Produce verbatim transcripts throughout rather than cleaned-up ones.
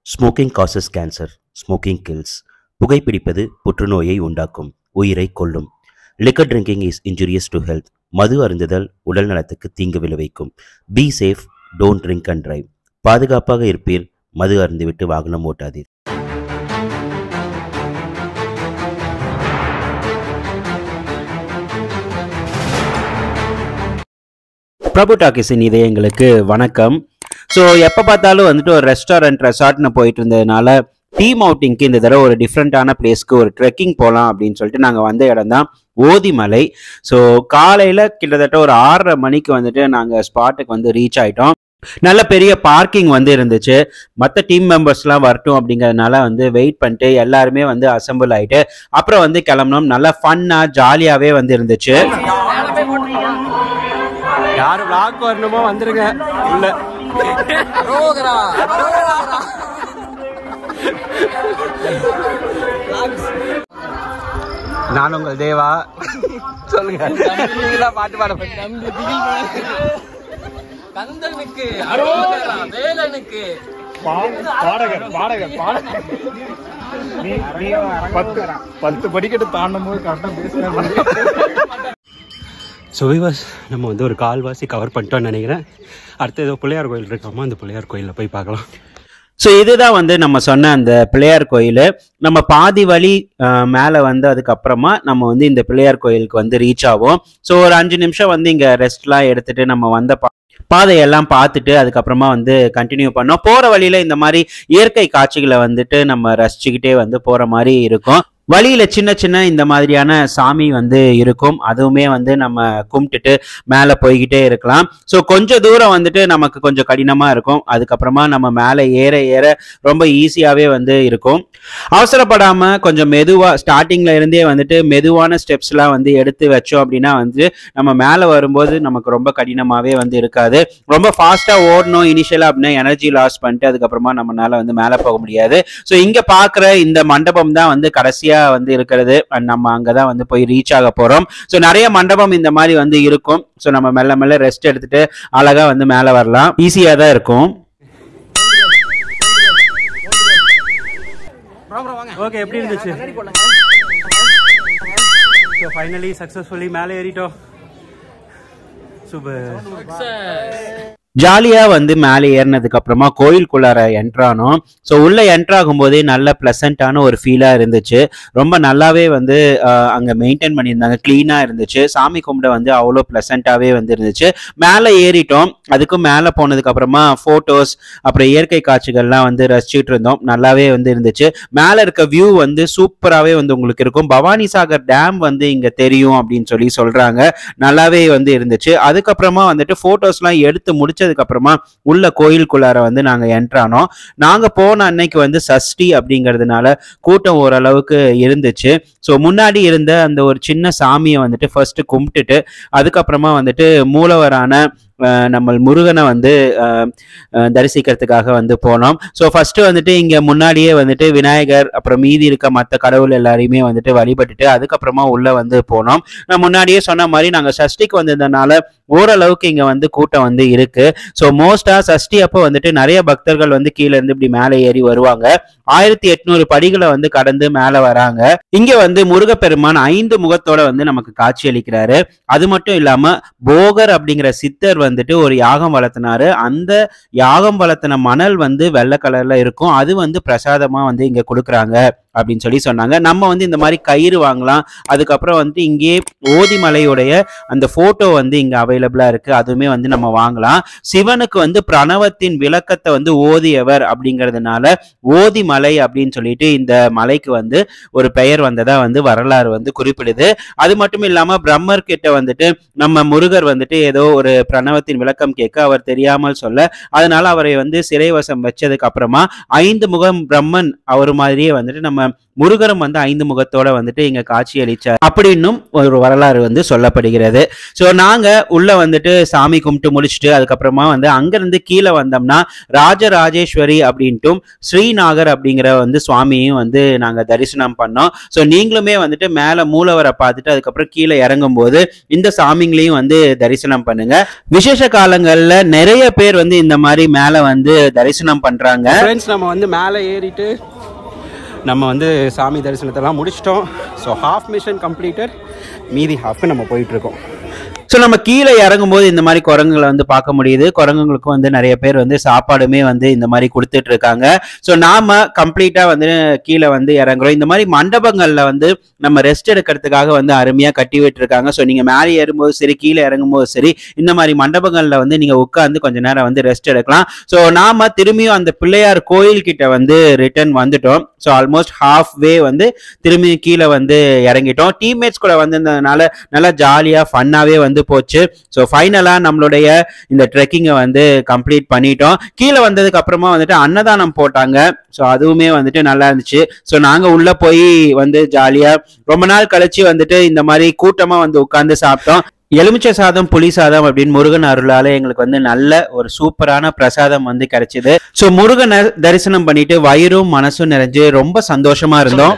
Smoking causes cancer. Smoking kills. புகைப்பிடிப்பது புற்றுநோயை உண்டாக்கும், உயிரை கொல்லும். Liquor drinking is injurious to health. மது அருந்துதல் உடல் நலத்துக்கு தீங்கு விளைவிக்கும். Be safe, don't drink and drive. பாதுகாப்பாக இருப்பீர், மது அருந்துவிட்டு வாகனம் ஓட்டாதீர். பிரபு டாக்கிஸின் இதயங்களுக்கு வணக்கம். ஸோ எப்போ பார்த்தாலும் வந்துட்டு ஒரு ரெஸ்டாரண்ட் ரெசார்ட்னு போயிட்டு இருந்ததுனால டீம் அவுட்டிங்க்கு இந்த தடவை ஒரு டிஃப்ரெண்ட்டான பிளேஸ்க்கு ஒரு ட்ரெக்கிங் போகலாம் அப்படின்னு சொல்லிட்டு நாங்கள் வந்த இடம் தான் ஓதிமலை. ஸோ காலையில் கிட்டத்தட்ட ஒரு ஆறரை மணிக்கு வந்துட்டு நாங்கள் ஸ்பாட்டுக்கு வந்து ரீச் ஆகிட்டோம். நல்ல பெரிய பார்க்கிங் வந்து இருந்துச்சு. மற்ற டீம் மெம்பர்ஸ்லாம் வரட்டும் அப்படிங்கிறதுனால வந்து வெயிட் பண்ணிட்டு எல்லாருமே வந்து அசம்பிள் ஆகிட்டு அப்புறம் வந்து கிளம்பணும். நல்லா ஃபன்னாக ஜாலியாகவே வந்து இருந்துச்சு. யாரு விளாக் வரணுமோ வந்துருங்க. உள்ள நான் உங்கள் தேவா. சொல்லுங்க, பாட்டு பாட கந்தனுக்கு வேலனுக்கு பாடகர் பாடகர் பாடகர் பத்து படிக்கட்டு தாண்டும் போது கரெக்டாக பேசுறேன். ஸோ விவாஸ், நம்ம வந்து ஒரு கால்வாசி கவர் பண்ணிட்டோம்னு நினைக்கிறேன். அடுத்து ஏதோ பிள்ளையார் கோயில் இருக்காமா, அந்த பிள்ளையார் கோயிலில் போய் பார்க்கலாம். ஸோ இதுதான் வந்து நம்ம சொன்ன அந்த பிள்ளையார் கோயில். நம்ம பாதி வழி மேலே வந்து அதுக்கப்புறமா நம்ம வந்து இந்த பிள்ளையார் கோயிலுக்கு வந்து ரீச் ஆகும். ஸோ ஒரு அஞ்சு நிமிஷம் வந்து இங்கே ரெஸ்ட்லாம் எடுத்துட்டு நம்ம வந்த பா பாதையெல்லாம் பார்த்துட்டு அதுக்கப்புறமா வந்து கண்டினியூ பண்ணோம். போகிற வழியில் இந்த மாதிரி இயற்கை காட்சிகளை வந்துட்டு நம்ம ரசிச்சுக்கிட்டே வந்து போகிற மாதிரி இருக்கும். வழியில சின்ன சின்ன இந்த மாதிரியான சாமி வந்து இருக்கும். அதுவுமே வந்து நம்ம கும்பிட்டுட்டு மேலே போய்கிட்டே இருக்கலாம். ஸோ கொஞ்சம் தூரம் வந்துட்டு நமக்கு கொஞ்சம் கடினமாக இருக்கும். அதுக்கப்புறமா நம்ம மேலே ஏற ஏற ரொம்ப ஈஸியாகவே வந்து இருக்கும். அவசரப்படாமல் கொஞ்சம் மெதுவாக ஸ்டார்டிங்கில் இருந்தே வந்துட்டு மெதுவான ஸ்டெப்ஸ்லாம் வந்து எடுத்து வச்சோம் அப்படின்னா வந்து நம்ம மேலே வரும்போது நமக்கு ரொம்ப கடினமாகவே வந்து இருக்காது. ரொம்ப ஃபாஸ்ட்டாக ஓடணும் இனிஷியலாக அப்படின்னா எனர்ஜி லாஸ் பண்ணிட்டு அதுக்கப்புறமா நம்மளால வந்து மேலே போக முடியாது. ஸோ இங்கே பார்க்குற இந்த மண்டபம் தான் வந்து கடைசியாக வந்து இருக்கிறது. நம்ம அங்கதான் வந்து போய் ரீச் ஆக போறோம். ஸோ நிறைய மண்டபம் இந்த மாதிரி வந்து இருக்கும். ஸோ நம்ம மெல்ல மெல்ல ரெஸ்ட் எடுத்துட்டு அழகா வந்து மேல வரலாம். ஈஸியா தான் இருக்கும். ஓகே, எப்படி இருந்துச்சு? ஸோ ஃபைனலி சக்சஸ்ஃபுல்லி மேலே ஏறிட்டோம். சூப்பர். ஜாலியா வந்து மேலே ஏறினதுக்கு அப்புறமா கோயிலுக்குள்ளார என்ட்ரானோம். ஸோ உள்ள என்ட்ராகும் போதே நல்ல பிளசண்டான ஒரு ஃபீலா இருந்துச்சு. ரொம்ப நல்லாவே வந்து அங்க மெயின்டைன் பண்ணியிருந்தாங்க, கிளீனா இருந்துச்சு. சாமி கும்பிட வந்து அவ்வளோ பிளசண்டாவே வந்து இருந்துச்சு. மேலே ஏறிட்டோம். அதுக்கும் மேலே போனதுக்கு அப்புறமா போட்டோஸ் அப்புறம் இயற்கை காட்சிகள்லாம் வந்து ரசிச்சுட்டு இருந்தோம். நல்லாவே வந்து இருந்துச்சு. மேலே இருக்க வியூ வந்து சூப்பராகவே வந்து உங்களுக்கு இருக்கும். பவானி சாகர் டேம் வந்து இங்க தெரியும் அப்படின்னு சொல்லி சொல்றாங்க. நல்லாவே வந்து இருந்துச்சு. அதுக்கப்புறமா வந்துட்டு போட்டோஸ்லாம் எடுத்து முடிச்ச அதுக்கப்புறமா உள்ள கோயிலுக்குள்ளார வந்து நாங்க என்ட்ரானோம். நாங்க போன அன்னைக்கு வந்து சஷ்டி அப்படிங்கிறதுனால கூட்டம் ஓரளவுக்கு இருந்துச்சு. ஸோ முன்னாடி இருந்த அந்த ஒரு சின்ன சாமியை வந்துட்டு ஃபர்ஸ்ட் கும்பிட்டுட்டு அதுக்கப்புறமா வந்துட்டு மூலவரான நம்ம முருகனை வந்து தரிசிக்கிறதுக்காக வந்து போனோம். ஸோ ஃபர்ஸ்ட் வந்துட்டு இங்க முன்னாடியே வந்துட்டு விநாயகர் அப்புறம் மீதி இருக்க மற்ற கடவுள் எல்லாரையுமே வந்துட்டு வழிபட்டுட்டு அதுக்கப்புறமா உள்ள வந்து போனோம். நான் முன்னாடியே சொன்ன மாதிரி நாங்க சஷ்டிக்கு வந்ததுனால ஓரளவுக்கு இங்க வந்து கூட்டம் வந்து இருக்கு. ஸோ மோஸ்டா சஷ்டி அப்போ வந்துட்டு நிறைய பக்தர்கள் வந்து கீழே இருந்து இப்படி மேலே ஏறி வருவாங்க. ஆயிரத்தி எட்நூறு படிகளை வந்து கடந்து மேலே வராங்க. இங்க வந்து முருகப்பெருமான் ஐந்து முகத்தோட வந்து நமக்கு காட்சி அளிக்கிறாரு. அது மட்டும் இல்லாம போகர் அப்படிங்கிற சித்தர் வந்துட்டு ஒரு யாகம் வளர்த்தினாரு. அந்த யாகம் வளர்த்தின மணல் வந்து வெள்ளை கலர்ல இருக்கும். அது வந்து பிரசாதமா வந்து இங்க கொடுக்குறாங்க அப்படின்னு சொல்லி சொன்னாங்க. நம்ம வந்து இந்த மாதிரி கயிறு வாங்கலாம். அதுக்கப்புறம் வந்து இங்கே ஓதிமலையுடைய அந்த போட்டோ வந்து இங்க அவைலபிளா இருக்கு. அதுவுமே வந்து நம்ம வாங்கலாம். சிவனுக்கு வந்து பிரணவத்தின் விளக்கத்தை வந்து ஓதியவர் அப்படிங்கிறதுனால ஓதிமலை அப்படின்னு சொல்லிட்டு இந்த மலைக்கு வந்து ஒரு பெயர் வந்ததா வந்து வரலாறு வந்து குறிப்பிடுது. அது மட்டும் இல்லாம பிரம்மர் கிட்ட வந்துட்டு நம்ம முருகர் வந்துட்டு ஏதோ ஒரு பிரணவத்தின் விளக்கம் கேட்க அவர் தெரியாமல் சொல்ல, அதனால அவரை வந்து சிறைவசம் வச்சதுக்கு அப்புறமா ஐந்து முகம் பிரம்மன் அவர் மாதிரியே வந்துட்டு நம்ம முருகரும் வந்து ஐந்து முகத்தோட வந்துட்டு இங்க காட்சி அளிச்சார் அப்படின்னும் ஒரு வரலாறு வந்து சொல்லப்படுகிறது. ஸோ நாங்க உள்ள வந்துட்டு சாமி கும்பிட்டு முடிச்சுட்டு அதுக்கப்புறமா வந்து அங்கிருந்து கீழே வந்தோம்னா ராஜராஜேஸ்வரி அப்படின்ட்டும் ஸ்ரீநாகர் அப்படிங்கிற வந்து சுவாமியும் வந்து நாங்க தரிசனம் பண்ணோம். ஸோ நீங்களுமே வந்துட்டு மேல மூலவரை பார்த்துட்டு அதுக்கப்புறம் கீழே இறங்கும் போது இந்த சாமிங்களையும் வந்து தரிசனம் பண்ணுங்க. விசேஷ காலங்கள்ல நிறைய பேர் வந்து இந்த மாதிரி மேல வந்து தரிசனம் பண்றாங்க. ஃப்ரெண்ட்ஸ், நம்ம வந்து மேலே ஏறிட்டு நம்ம வந்து சாமி தரிசனத்தெல்லாம் முடிச்சிட்டோம். ஸோ ஹாஃப் மிஷன் கம்ப்ளீட்டட், மீதி ஹாஃப்க்கு நம்ம போயிட்டு இருக்கோம். ஸோ நம்ம கீழே இறங்கும் போது இந்த மாதிரி குரங்குகளை வந்து பார்க்க முடியுது. குரங்குகளுக்கும் வந்து நிறைய பேர் வந்து சாப்பாடுமே வந்து இந்த மாதிரி கொடுத்துட்டு இருக்காங்க. ஸோ நாம கம்ப்ளீட்டா வந்து கீழே வந்து இறங்குறோம். இந்த மாதிரி மண்டபங்கள்ல வந்து நம்ம ரெஸ்ட் எடுக்கிறதுக்காக வந்து அருமையா கட்டி விட்டுருக்காங்க. ஸோ நீங்க மேலே ஏறும்போது சரி, கீழே இறங்கும் போது சரி, இந்த மாதிரி மண்டபங்கள்ல வந்து நீங்க உட்காந்து கொஞ்ச நேரம் வந்து ரெஸ்ட் எடுக்கலாம். ஸோ நாம திரும்பியும் அந்த பிள்ளையார் கோயில் கிட்ட வந்து ரிட்டர்ன் வந்துட்டோம். ஸோ ஆல்மோஸ்ட் ஹாஃப் வே வந்து திரும்பியும் கீழே வந்து இறங்கிட்டோம். டீம்மேட்ஸ் கூட வந்திருந்ததுனால நல்லா ஜாலியா ஃபன்னாவே வந்து போச்சு. ஸோ ஃபைனலா நம்மளுடைய இந்த ட்ரெக்கிங்கை வந்து கம்ப்ளீட் பண்ணிட்டோம். கீழே வந்ததுக்கு அப்புறமா வந்துட்டு அன்னதானம் போட்டாங்க. ஸோ அதுவுமே வந்துட்டு நல்லா இருந்துச்சு. ஸோ நாங்க உள்ள போய் வந்து ஜாலியா ரொம்ப நாள் கழிச்சு வந்துட்டு இந்த மாதிரி கூட்டமா வந்து உட்கார்ந்து சாப்பிட்டோம். எலுமிச்சை சாதம், புளி சாதம் அப்படின்னு முருகன் அருளால எங்களுக்கு வந்து நல்ல ஒரு சூப்பரான பிரசாதம் வந்து கிடைச்சது. ஸோ முருகனை தரிசனம் பண்ணிட்டு வயிறும் மனசும் நிறைஞ்சு ரொம்ப சந்தோஷமா இருந்தோம்.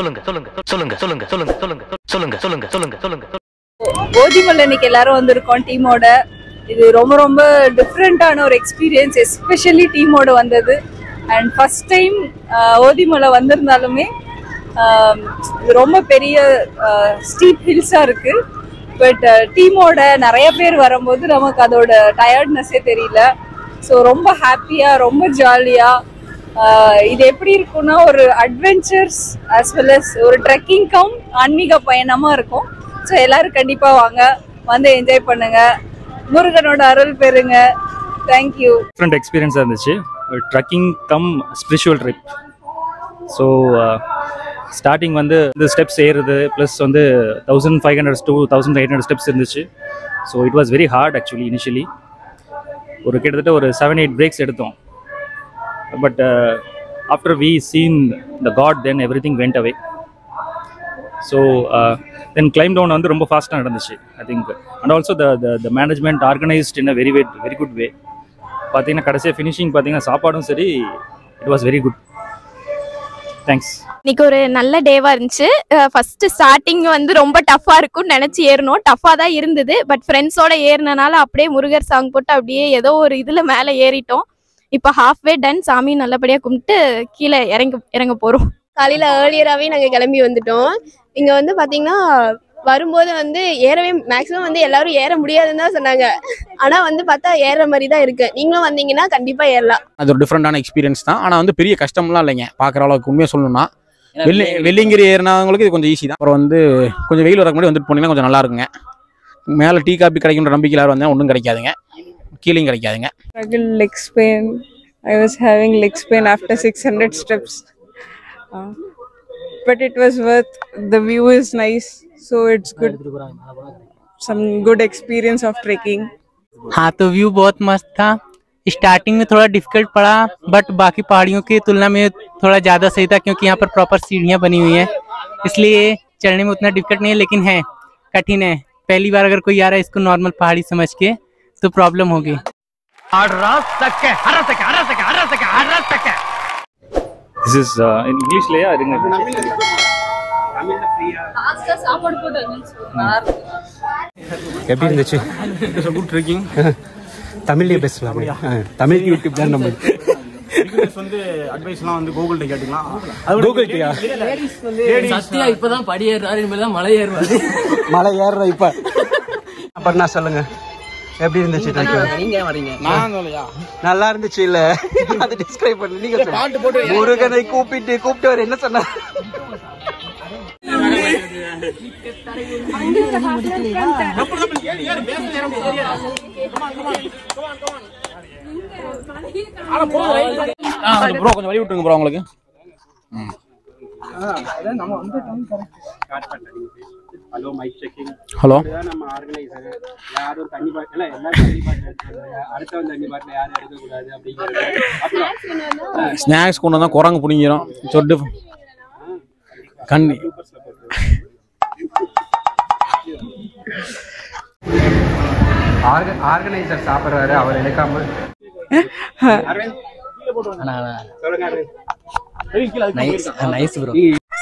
ஓதிமலை இன்னைக்கு எல்லாரும் வந்திருக்கோம் டீமோட. இது ரொம்ப ரொம்ப டிஃப்ரெண்டான ஒரு எக்ஸ்பீரியன்ஸ், எஸ்பெஷலி டீமோட வந்தது. அண்ட் ஃபர்ஸ்ட் டைம் ஓதிமலை வந்திருந்தாலுமே இது ரொம்ப பெரிய ஸ்டீப் ஹில்ஸாக இருக்கு. பட் டீமோட நிறைய பேர் வரும்போது நமக்கு அதோட டயர்ட்னஸே தெரியல. ஸோ ரொம்ப ஹாப்பியாக, ரொம்ப ஜாலியாக இது எப்படி இருக்குன்னா ஒரு அட்வென்ச்சர்ஸ் ஆஸ் வெல் அஸ் ஒரு ட்ரெக்கிங் கம் ஆன்மீக பயணமாக இருக்கும். ஸோ எல்லாரும் கண்டிப்பாக வாங்க, வந்து என்ஜாய் பண்ணுங்க, முருகனோட அருள் பெறுங்க. தேங்க்யூ. டிஃப்ரெண்ட் எக்ஸ்பீரியன்ஸாக இருந்துச்சு. ஒரு trekking cum spiritual trip. So starting வந்து இந்த ஸ்டெப்ஸ் ஏறுறது ப்ளஸ் வந்து thousand five hundred two thousand eight hundred steps இருந்துச்சு. So it was very hard actually initially. ஒரு கிட்டத்தட்ட ஒரு செவன் எயிட் பிரேக்ஸ் எடுத்தோம். But after we seen the god then everything went away. So then climb down வந்து ரொம்ப ஃபாஸ்ட்டாக நடந்துச்சு I think. And also the the management organised in a very way very good way. பார்த்தீங்கன்னா கடைசியாக finishing பார்த்தீங்கன்னா சாப்பாடும் சரி, it was very good. Thanks. இன்னைக்கு ஒரு நல்ல டேவாக இருந்துச்சு. ஃபர்ஸ்ட் ஸ்டார்டிங் வந்து ரொம்ப டஃப்பாக இருக்கும்னு நினச்சி ஏறணும். டஃப்பாக தான் இருந்தது. பட் ஃப்ரெண்ட்ஸோட ஏறினால அப்படியே முருகர் சாங் போட்டு அப்படியே ஏதோ ஒரு இதில் மேலே ஏறிட்டோம். இப்போ ஹாஃப் வே டன். சாமி நல்லபடியாக கும்பிட்டு கீழே இறங்க இறங்க போகிறோம். காலையில் ஏர்லியராகவே நாங்கள் கிளம்பி வந்துட்டோம். இங்கே வந்து பார்த்தீங்கன்னா வரும்போது வந்து ஏறவே மேக்ஸிமம் வந்து எல்லாரும் ஏற முடியாதுன்னு தான் சொன்னாங்க. ஆனால் வந்து பார்த்தா ஏற மாதிரி தான் இருக்கு. நீங்களும் வந்தீங்கன்னா கண்டிப்பாக ஏறலாம். அது ஒரு டிஃப்ரெண்டான எக்ஸ்பீரியன்ஸ் தான். ஆனால் வந்து பெரிய கஷ்டம்லாம் இல்லைங்க பார்க்குற அளவுக்கு. உண்மையாக சொல்லணும்னா வெள்ளி வெள்ளிங்கிரி ஏறினவங்களுக்கு இது கொஞ்சம் ஈஸி தான். அப்புறம் வந்து கொஞ்சம் வெயில் வரக்கு முன்னாடி வந்துட்டு போனீங்கன்னா கொஞ்சம் நல்லா இருக்குங்க. மேலே டீ காப்பி கிடைக்குன்ற நம்பிக்கை எல்லாரும் வந்தால் ஒன்றும் கிடைக்காதுங்க, கீழேயும் கிடைக்காதுங்க. Legs pain. I was having legs pain after six hundred steps. Uh, but it was worth. The view is nice, so it's good. Some good experience of trekking. हाँ, तो व्यू बहुत मस्त था. स्टार्टिंग में थोड़ा डिफिकल्ट पड़ा, but बाकी पहाड़ियों की तुलना में थोड़ा ज़्यादा सही था क्योंकि यहाँ पर प्रॉपर सीढ़ियाँ बनी हुई हैं, इसलिए चढ़ने में उतना डिफिकल्ट नहीं है. लेकिन है कठिन है. पहली बार अगर कोई आ रहा है इसको नॉर्मल पहाड़ी समझ के तो प्रॉब्लम होगी. This is uh, in English layer. I think எப்படி இருந்துச்சு? Good trekking. தமிழ்லேயே பேசலாம். தமிழ் யூடியூப் தான் நம்ம வந்து அட்வைஸ்லாம் வந்து கூகுள்கிட்ட கேட்டுக்கலாம். கூகுள்கிட்டயா? சத்யா இப்பதான் படி ஏறுறாரு, இனிமேல் தான் மலை ஏறுவாரு. மலை ஏறுற இப்ப அப்புறம் நான் சொல்லுங்க எப்படி இருந்துச்சு? நீங்க வரீங்க. நான் சொல்லையா நல்லா இருந்துச்சு இல்ல? அது டிஸ்கிரைப் பண்ணு. நீங்க பாட்டு போட்டு முருகனை கூப்பிட்டு கூப்பிட்டு அவர் என்ன சொன்னார்? ப்ரோ கொஞ்சம் வழி விட்டுருங்க ப்ரோ உங்களுக்கு. ஹலோ. நம்ம ஆர்கனைசர் யாரும் தண்ணி பாட்டில் எல்லாம் தண்ணி பாட்டில் அடுத்த தண்ணி பாட்டில் யாரும் எடுக்கக்கூடாது அப்படிங்கிறது. ஸ்நாக்ஸ் கொண்டு வந்தால் குரங்கு பிடிங்கிறோம் சொட்டு. கண்ணி ஆர்கனைசர் சாப்பிட்றாரு, அவர் எடுக்காம. Nice bro.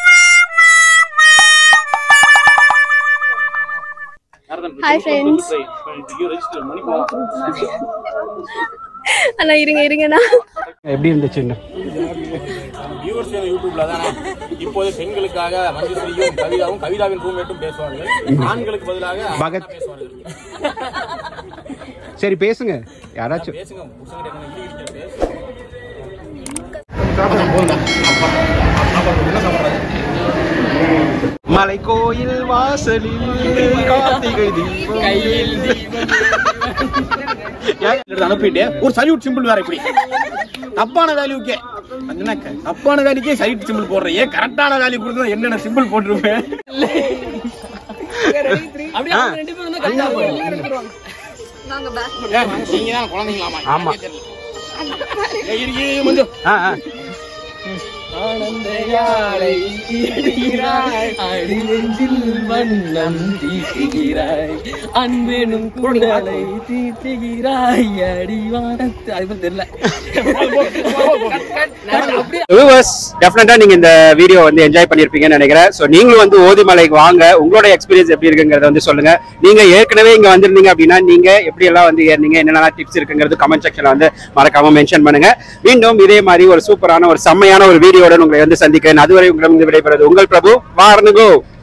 Hi friends. அண்ணா இருங்க இருங்கண்ணா. எப்படி இருந்துச்சு? யூடியூப்ல தானே இப்போது பெண்களுக்காக மஞ்சுஸ்ரீயும் கவிதாவும் கவிதாவின் ரூம்மேட்டும் பேசுவார்கள். ஆண்களுக்கு பதிலாக பகத் சரி பேசுங்க, யாராச்சும் பேசுங்க. மலை கோயில் வாசலில் கார்த்திகை தீபம் கையில் அனுப்பிட்டு ஒரு சல்யூட் சிம்பிள் வேற. இப்படி தப்பான வேல்யூக்கே தப்பான வேல்யூக்கே சல்யூட் சிம்பிள் போடுறேன். ஏன் கரெக்டான வேல்யூ கொடுத்தா என்னென்ன சிம்பிள் போட்டுருப்பேன். நீங்க தான் குழந்தைங்களாமா? ஆமா. ஆனந்தையாளை தீட்டுகிறாய், அடிநெஞ்சில் வண்ணம் தீட்டுகிறாய், அன்பெனும் குடலை தீட்டுகிறாய், அடிவானத்து. அது தெரியல. வியூவர்ஸ், டெஃபினட்டா நீங்க இந்த வீடியோ வந்து என்ஜாய் பண்ணிருப்பீங்கன்னு நினைக்கிறேன். சோ நீங்களும் வந்து ஓதிமலைக்கு வாங்க, உங்களோட எக்ஸ்பீரியன்ஸ் எப்படி இருக்குங்கிறத வந்து சொல்லுங்க. நீங்க ஏற்கனவே இங்க வந்திருந்தீங்க அப்படின்னா நீங்க எப்படி எல்லாம் வந்து ஏறினீங்க, என்னென்ன டிப்ஸ் இருக்குங்கிறது கமெண்ட் செக்ஷன்ல வந்து மறக்காம மென்ஷன் பண்ணுங்க. மீண்டும் இதே மாதிரி ஒரு சூப்பரான ஒரு செம்மையான ஒரு வீடியோட உங்களை வந்து சந்திக்கிறேன். அதுவரை உங்களிடம் விடைபெறுவது உங்கள் பிரபு. வாரணுகோ.